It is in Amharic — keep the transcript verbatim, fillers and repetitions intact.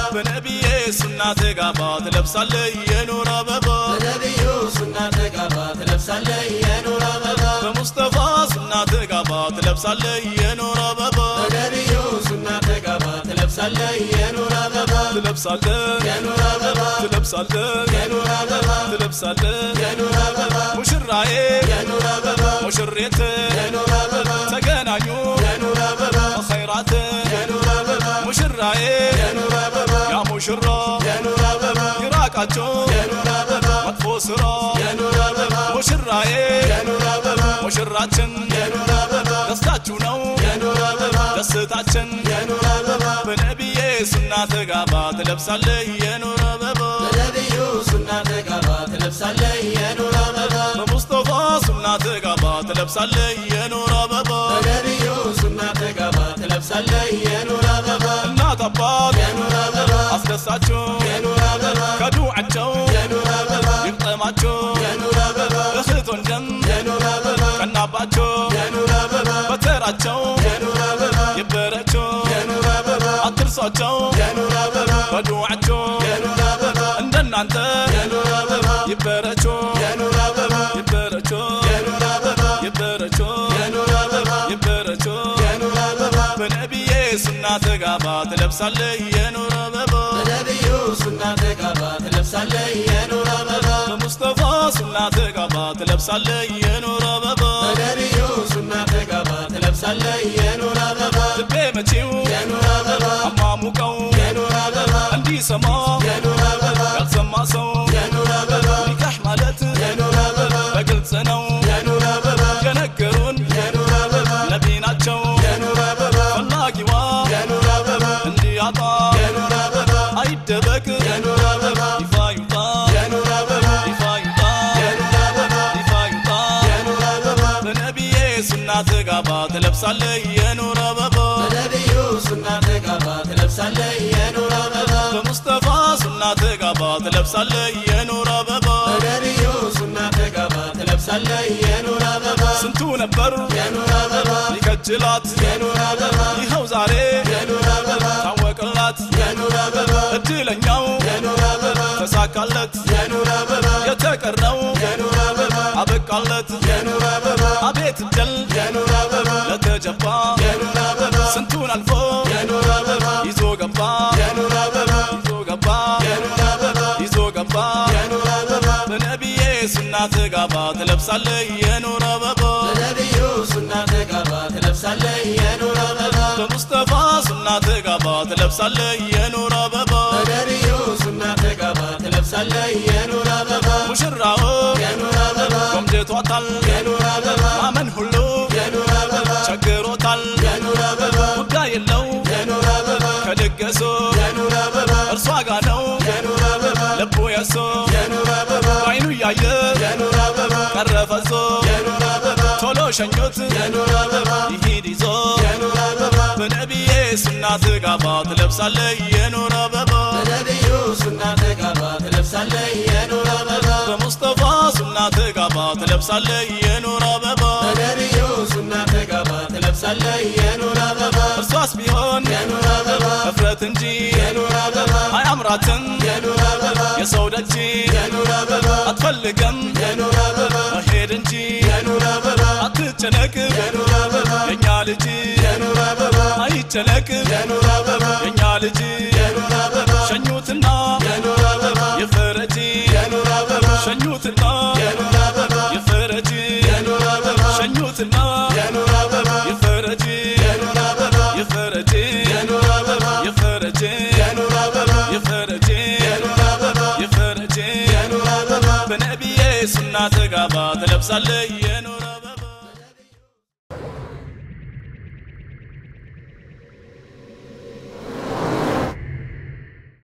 በነቢዬ ሱና ተጋባ ትለብሳለህ የኑር አበባ በነቢዩ ሱና ተጋባ ትለብሳለህ የኑር አበባ በሙስጠፋ ሱና ተጋባ ትለብሳለህ የኑር አበባ በነቢዩ ሱና ተጋባ ትለብሳለህ የኑር አበባ ትለብሳለህ የኑር አበባ ትለብሳለህ የኑር አበባ ትለብሳለህ የኑር አበባ ሙሽራዬ የኑር አበባ ሙሽሪት የኑር አበባ ተገናኙ የኑር አበባ ኸይራት የኑር አበባ ሙሽራዬ የኑር አበባ ያ ሙሽራ የኑር አበባ ይራቃቸው የኑር አበባ መጥፎ ስራ የኑር አበባ ሙሽራዬ የኑር አበባ ሙሽራችን የኑር አበባ ደስታችሁ ነው የኑር አበባ ደስታችን የኑር አበባ በነቢዬ ሱና ተጋባ ትለብሳለህ የኑር አበባ በነቢዩ ሱና ተጋባ ትለብሳለህ የኑር አበባ በሙስጠፋ ሱና ተጋባ ትለብሳለህ የኑር አበባ በነቢዩ ሱና ተጋባ ትለብሳለህ የኑር አበባ እናት አባት የኑር አበባ አስደሳቸው የኑር አበባ ከዱዓቸው የኑር አበባ ይቅጠማቸው የኑር አበባ እህት ወንድም የኑር አበባ ቀናባቸው የኑር አበባ በተራቸው የኑር አበባ ይበረቸው የኑር አበባ አትርሷቸው የኑር አበባ በዱዓቸው የኑር አበባ እንደናንተ የኑር አበባ ይበረቸው የኑር አበባ ይበረቸው የኑር አበባ ይበረቸው የኑር አበባ ይበረቸው የኑር አበባ በነቢዬ ሱና ተጋባ ትለብሳለህ የኑር አበባ በነቢዩ ሱና ተጋባ ትለብሳለህ የኑር አበባ በሙስጠፋ ሱና ተጋባ ትለብሳለህ የኑር አበባ በነቢዩ ሱና ተጋባ ትለብሳለህ የኑር አበባ ልቤ መቼው የኑር አበባ አማሙቀው የኑር አበባ እንዲሰማ የኑር አበባ ያልሰማ ሰው የኑር አበባ ኒካህ ማለት የኑር አበባ በግልጽ ነው የኑር አበባ የነገሩን የኑር አበባ ነቢ ናቸው የኑር አበባ ፈላጊዋ የኑር አበባ እንዲያጣ የኑር አበባ አይደበቅ የኑር አበባ ይፋ ይውጣ የኑር አበባ ይፋ ይውጣ የኑር አበባ ይፋ ይውጣ የኑር አበባ በነቢዬ ሱና ተጋባ ትለብሳለህ የኑር አበባ በነቢዩ ሱና ተጋባ ትለብሳለህ የኑር አበባ በሙስጠፋ ሱና ተጋባ ትለብሳለህ የኑር አበባ በነቢዩ ሱና ተጋባ ትለብሳለህ የኑር አበባ ስንቱ ነበር የኑር አበባ ይከጅላት የኑር አበባ ይኸው ዛሬ የኑር አበባ ታወቅላት የኑር አበባ እድለኛው የኑር አበባ ተሳካለት የኑር አበባ የተቀረው የኑር አበባ አበቃለት የኑር አበባ አቤት እድል የኑር አበባ ለተጀባ የኑር አበባ ስንቱን አልፎ የኑር አበባ ይዞ ገባ የኑር አበባ ይዞ ገባ የኑር አበባ ይዞ ገባ የኑር አበባ በነቢዬ ሱና ተጋባ ትለብሳለህ የኑር አበባ በነቢዩ ሱና ተጋባ ትለብሳለህ የኑር አበባ በሙስጠፋ ሱና ተጋባ ትለብሳለህ የኑር አበባ በነቢዩ ሱና ተጋባ ትለብሳለህ የኑር አበባ ሙሽራው የኑር አበባ ቆምጀቷታል የኑር አበባ ማመን ሁሉ የኑር አበባ ቸግሮታል የኑር አበባ ጉዳይ የለው የኑር አበባ ከድገሱ የኑር አበባ እርሷ ጋ ነው የኑር አበባ ልቡ የሱ የኑር አበባ አይኑ እያየ የኑር አበባ ቀረፈዞ የኑር አበባ ቶሎ ሸኞት የኑር አበባ ይሂድ ይዞ የኑር አበባ በነቢዬ ሱና ተጋባ ትለብሳለህ የኑር አበባ በነቢዩ ሱና ተጋባ ትለብሳለህ የኑር አበባ በሙስጠፋ ሱና ተጋባ ትለብሳለህ የኑር አበባ በነቢዩ ሱና ተጋባ ትለብሳለህ የኑር አበባ እርሷስ ቢሆን የኑር አበባ እፍረት እንጂ የኑር አበባ አያምራትም የኑር አበባ የሰው ደጅ የኑር አበባ አትፈልገም የኑር አበባ መሄድ እንጂ የኑር አበባ አትጨነቅ የኑር አበባ የኛ ልጅ የኑር አበባ አይጨነቅ የኑር አበባ የኛ ልጅ የኑር አበባ ሸኙትና የኑር አበባ የፈረጂ የኑር አበባ ሸኙትና የኑር አበባ የፈረጂ የኑር አበባ ሸኙትና የኑር አበባ የፈረጂ የኑር አበባ የፈረጂ የኑር አበባ የፈረጂ የኑር አበባ የፈረጂ የኑር አበባ የፈረጂ የኑር አበባ በነቢዬ ሱና ተጋባ ትለብሳለህ የኑር